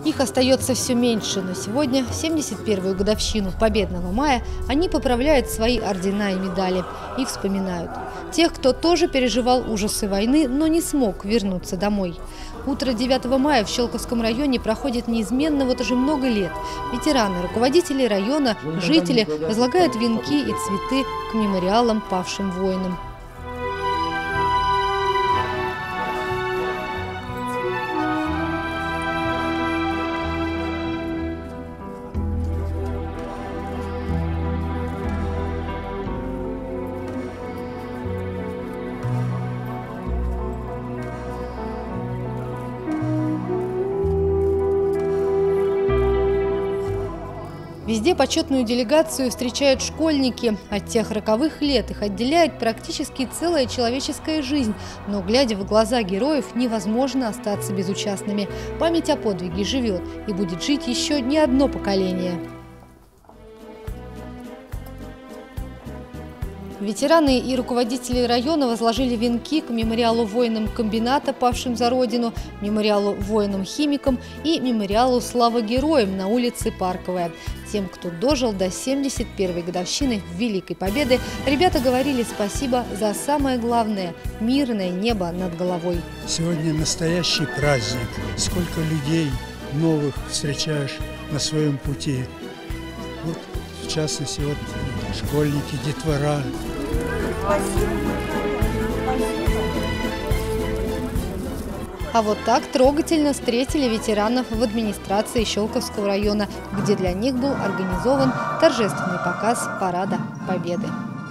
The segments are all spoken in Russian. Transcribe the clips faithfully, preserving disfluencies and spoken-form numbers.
Их остается все меньше, но сегодня, в семьдесят первую годовщину Победного мая, они поправляют свои ордена и медали и вспоминают тех, кто тоже переживал ужасы войны, но не смог вернуться домой. Утро девятого мая в Щелковском районе проходит неизменно вот уже много лет. Ветераны, руководители района, жители возлагают венки и цветы к мемориалам павшим воинам. Везде почетную делегацию встречают школьники. От тех роковых лет их отделяет практически целая человеческая жизнь. Но, глядя в глаза героев, невозможно остаться безучастными. Память о подвиге живет и будет жить еще не одно поколение. Ветераны и руководители района возложили венки к мемориалу воинам комбината, павшим за родину, мемориалу воинам-химикам и мемориалу «Слава героям» на улице Парковая. Тем, кто дожил до семьдесят первой годовщины Великой Победы, ребята говорили спасибо за самое главное – мирное небо над головой. Сегодня настоящий праздник. Сколько людей новых встречаешь на своем пути. Вот, в частности, вот школьники, детвора. А вот так трогательно встретили ветеранов в администрации Щелковского района, где для них был организован торжественный показ Парада Победы.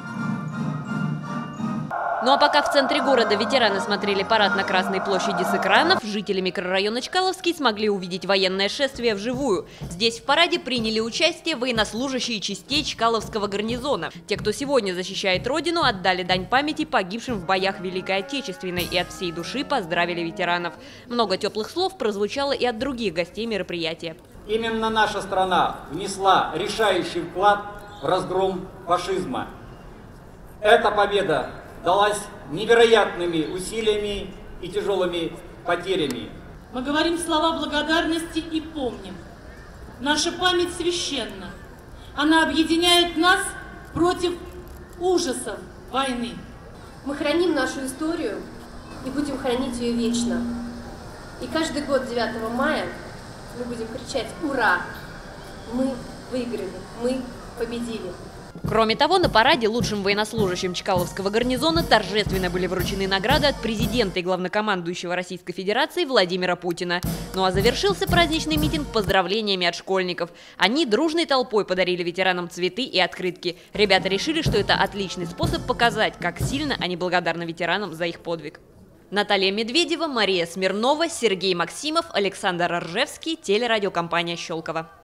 Ну а пока в центре города ветераны смотрели парад на Красной площади с экранов, жители микрорайона Чкаловский смогли увидеть военное шествие вживую. Здесь в параде приняли участие военнослужащие частей Чкаловского гарнизона. Те, кто сегодня защищает родину, отдали дань памяти погибшим в боях Великой Отечественной и от всей души поздравили ветеранов. Много теплых слов прозвучало и от других гостей мероприятия. Именно наша страна внесла решающий вклад в разгром фашизма. Эта победа далась невероятными усилиями и тяжелыми потерями. Мы говорим слова благодарности и помним. Наша память священна. Она объединяет нас против ужасов войны. Мы храним нашу историю и будем хранить ее вечно. И каждый год девятого мая мы будем кричать «Ура!» Мы выиграли, мы победили. Кроме того, на параде лучшим военнослужащим Чкаловского гарнизона торжественно были вручены награды от президента и главнокомандующего Российской Федерации Владимира Путина. Ну а завершился праздничный митинг поздравлениями от школьников. Они дружной толпой подарили ветеранам цветы и открытки. Ребята решили, что это отличный способ показать, как сильно они благодарны ветеранам за их подвиг. Наталья Медведева, Мария Смирнова, Сергей Максимов, Александр Ржевский, телерадиокомпания «Щелково».